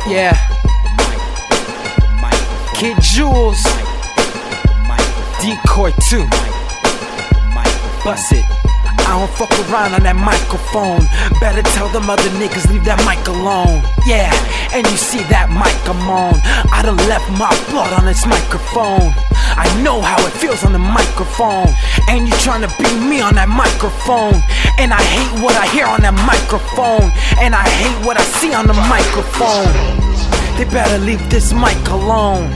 Yeah. Kid Jewlz. Decoy 2. Bust it. I don't fuck around on that microphone. Better tell them other niggas leave that mic alone. Yeah, and you see that mic I'm on. I done left my blood on this microphone. I know how it feels on the microphone. And you tryna beat me on that microphone. And I hate what I hear on that microphone. And I hate what I see on the microphone. They better leave this mic alone.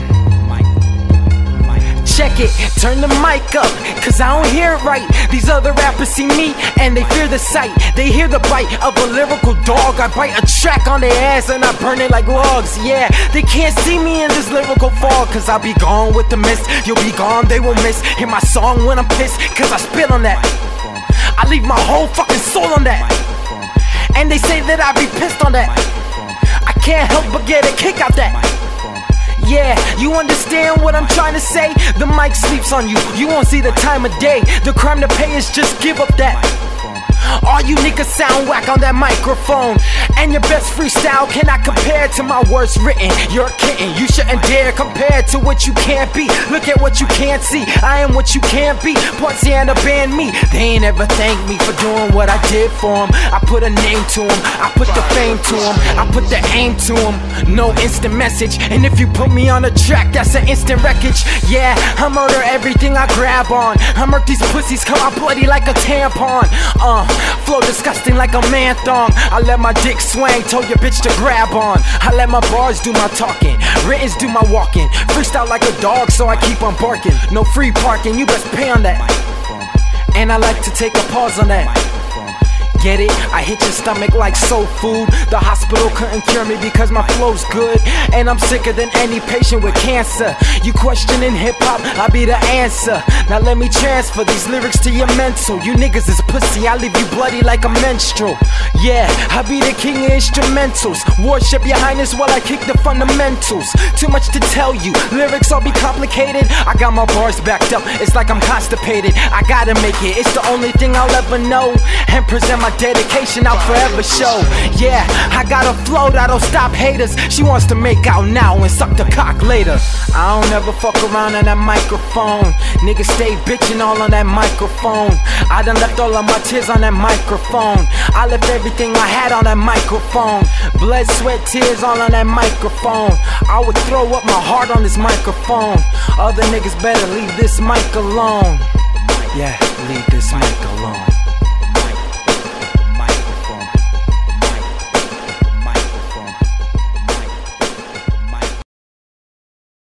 Check it, turn the mic up, cause I don't hear it right. These other rappers see me and they fear the sight. They hear the bite of a lyrical dog. I bite a track on their ass and I burn it like logs. Yeah, they can't see me in this lyrical fog, cause I'll be gone with the mist. You'll be gone, they will miss. Hear my song when I'm pissed, cause I spit on that. I leave my whole fucking soul on that. And they say that I be pissed on that. I can't help but get a kick out that. Yeah, you understand what I'm trying to say? The mic sleeps on you, you won't see the time of day. The crime to pay is just give up that. All you niggas sound whack on that microphone. And your best freestyle cannot compare to my words written. You're a kitten, you shouldn't dare compare to what you can't be. Look at what you can't see, I am what you can't be. Poinciana banned me, they ain't ever thanked me for doing what I did for them. I put a name to them, I put the fame to them, I put the aim to them. No instant message, and if you put me on a track, that's an instant wreckage. Yeah, I murder everything I grab on. I murk these pussies, come out bloody like a tampon. Flow disgusting like a man thong. I let my dick swing, told your bitch to grab on. I let my bars do my talking, writtens do my walking. Freestyle like a dog, so I keep on barking. No free parking, you best pay on that. And I like to take a pause on that. Get it? I hit your stomach like soul food. The hospital couldn't cure me because my flow's good. And I'm sicker than any patient with cancer. You questioning hip-hop, I'll be the answer. Now let me transfer these lyrics to your mental. You niggas is pussy, I leave you bloody like a menstrual. Yeah, I be the king of instrumentals. Worship your highness while I kick the fundamentals. Too much to tell you, lyrics all be complicated. I got my bars backed up, it's like I'm constipated. I gotta make it, it's the only thing I'll ever know. And present my dedication, I'll forever show. Yeah, I got a flow that'll stop haters. She wants to make out now and suck the cock later. I don't ever fuck around on that microphone. Niggas stay bitching all on that microphone. I done left all of my tears on that microphone. I left everything I had on that microphone. Blood, sweat, tears all on that microphone. I would throw up my heart on this microphone. Other niggas better leave this mic alone. Yeah, leave this mic alone.